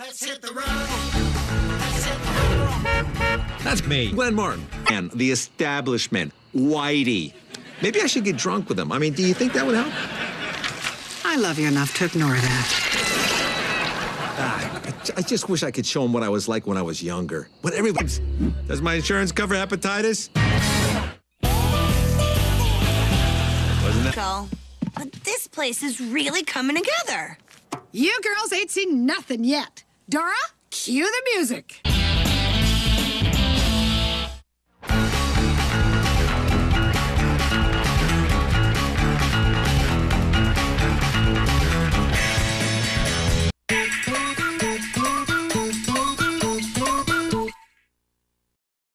Let's hit the road. Let's hit the road. That's me, Glenn Martin. And the establishment, Whitey. Maybe I should get drunk with him. I mean, do you think that would help? I love you enough to ignore that. I just wish I could show him what I was like when I was younger. When everyone's... Does my insurance cover hepatitis? Wasn't that... But this place is really coming together. You girls ain't seen nothing yet. Dora, cue the music.